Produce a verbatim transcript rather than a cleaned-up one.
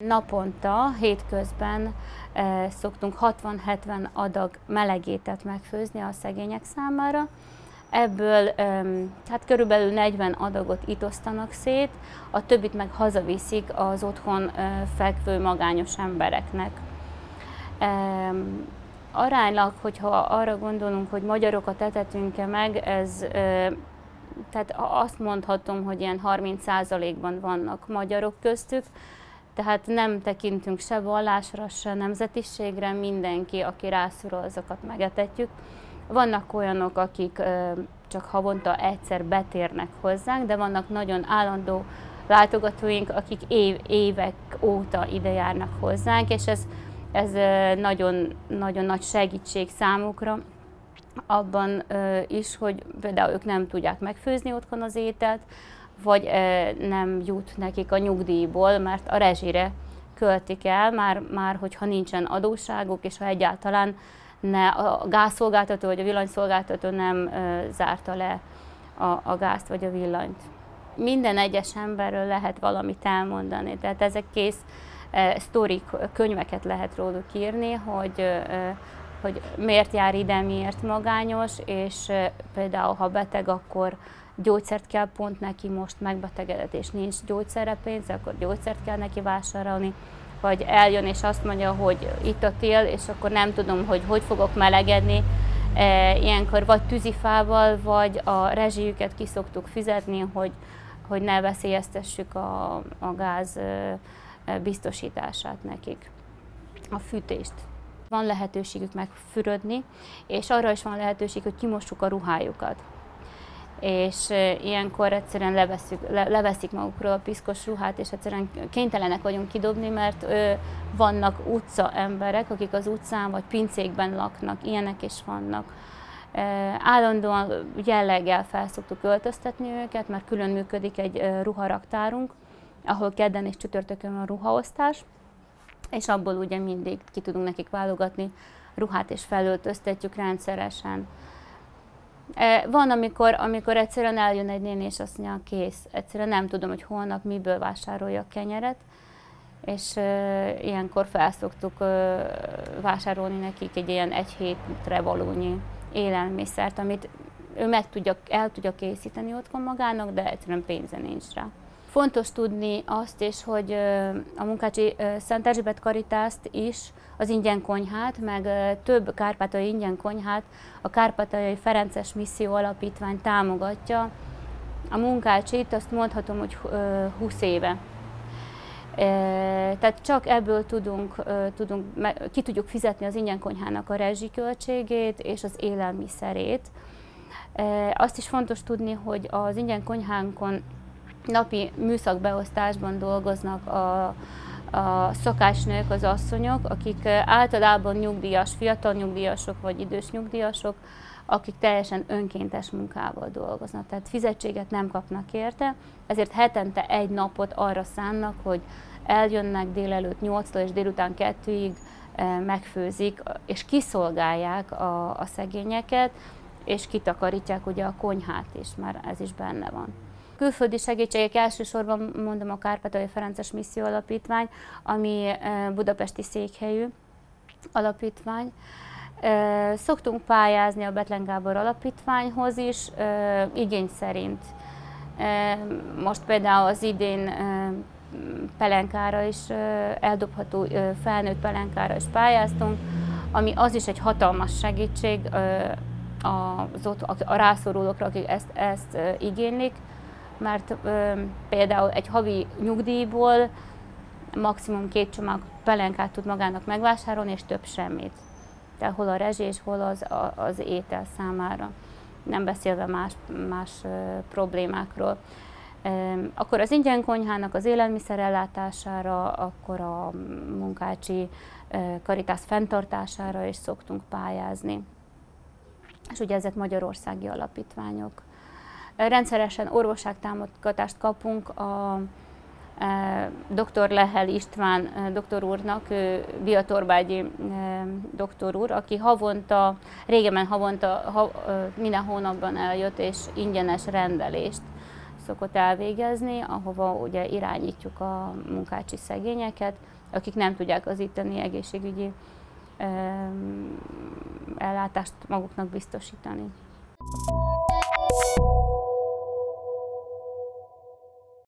naponta, hétközben szoktunk hatvan-hetven adag meleg ételt megfőzni a szegények számára. Ebből hát körülbelül negyven adagot itt osztanak szét, a többit meg hazaviszik az otthon fekvő magányos embereknek. Aránylag, hogyha arra gondolunk, hogy magyarokat etetünk-e meg, ez, tehát azt mondhatom, hogy ilyen harminc százalékban vannak magyarok köztük, tehát nem tekintünk se vallásra, se nemzetiségre, mindenki, aki rászorul, azokat megetetjük. Vannak olyanok, akik csak havonta egyszer betérnek hozzánk, de vannak nagyon állandó látogatóink, akik év, évek óta ide járnak hozzánk, és ez, ez nagyon, nagyon nagy segítség számukra abban is, hogy például ők nem tudják megfőzni otthon az ételt, vagy nem jut nekik a nyugdíjból, mert a rezsire költik el, már, már hogyha nincsen adósságuk, és ha egyáltalán ne, a gázszolgáltató vagy a villanyszolgáltató nem ö, zárta le a, a gázt vagy a villanyt. Minden egyes emberről lehet valamit elmondani, tehát ezek kész e, sztorik, könyveket lehet róluk írni, hogy, e, hogy miért jár ide, miért magányos, és e, például ha beteg, akkor gyógyszert kell pont neki, most megbetegedett és nincs gyógyszerre pénz, akkor gyógyszert kell neki vásárolni, vagy eljön és azt mondja, hogy itt a tél, és akkor nem tudom, hogy hogy fogok melegedni. Ilyenkor vagy tűzifával, vagy a rezsijüket ki szoktuk fizetni, hogy, hogy ne veszélyeztessük a, a gáz biztosítását nekik. A fűtést. Van lehetőségük megfürödni, és arra is van lehetőség, hogy kimossuk a ruhájukat. És ilyenkor egyszerűen leveszük, le, leveszik magukról a piszkos ruhát, és egyszerűen kénytelenek vagyunk kidobni, mert ö, vannak utca emberek, akik az utcán vagy pincékben laknak, ilyenek is vannak. E, állandóan jelleggel fel szoktuk öltöztetni őket, mert külön működik egy ö, ruharaktárunk, ahol kedden és csütörtökön van ruhaosztás, és abból ugye mindig ki tudunk nekik válogatni ruhát, és felöltöztetjük rendszeresen. Van, amikor, amikor egyszerűen eljön egy néni, és azt mondja, kész, egyszerűen nem tudom, hogy holnap miből vásárolja a kenyeret, és uh, ilyenkor felszoktuk uh, vásárolni nekik egy ilyen egy hétre valónyi élelmiszert, amit ő meg tudja, el tudja készíteni otthon magának, de egyszerűen pénze nincs rá. Fontos tudni azt is, hogy a Munkácsi Szent Erzsébet Karitászt is, az ingyen konyhát, meg több kárpátaljai ingyen konyhát a Kárpátaljai Ferences Misszió Alapítvány támogatja. A Munkácsit azt mondhatom, hogy húsz éve. Tehát csak ebből tudunk, tudunk, ki tudjuk fizetni az ingyen konyhának a rezsiköltségét és az élelmiszerét. Azt is fontos tudni, hogy az ingyen konyhánkon napi műszakbeosztásban dolgoznak a, a szakásnők, az asszonyok, akik általában nyugdíjas, fiatal nyugdíjasok vagy idős nyugdíjasok, akik teljesen önkéntes munkával dolgoznak, tehát fizetséget nem kapnak érte, ezért hetente egy napot arra szánnak, hogy eljönnek délelőtt nyolctól és délután kettőig megfőzik, és kiszolgálják a, a szegényeket, és kitakarítják ugye a konyhát is, már ez is benne van. Külföldi segítségek elsősorban mondom a Kárpátaljai Ferences Misszió Alapítvány, ami budapesti székhelyű alapítvány. Szoktunk pályázni a Bethlen Gábor Alapítványhoz is, igény szerint. Most például az idén pelenkára is, eldobható felnőtt pelenkára is pályáztunk, ami az is egy hatalmas segítség az ott, a rászorulókra, akik ezt, ezt igénylik, mert ö, például egy havi nyugdíjból maximum két csomag pelenkát tud magának megvásárolni, és több semmit. Tehát hol a rezsi, és hol az, a, az étel számára, nem beszélve más, más ö, problémákról. Ö, akkor az ingyen konyhának az élelmiszerellátására, akkor a Munkácsi ö, Karitász fenntartására is szoktunk pályázni. És ugye ezek magyarországi alapítványok. Rendszeresen orvosságtámogatást kapunk a e, dr. Lehel István e, doktor úrnak, ő biatorbágyi e, doktor úr, aki havonta, régebben havonta, ha, e, minden hónapban eljött és ingyenes rendelést szokott elvégezni, ahova ugye irányítjuk a munkácsi szegényeket, akik nem tudják az itteni egészségügyi ellátást maguknak biztosítani.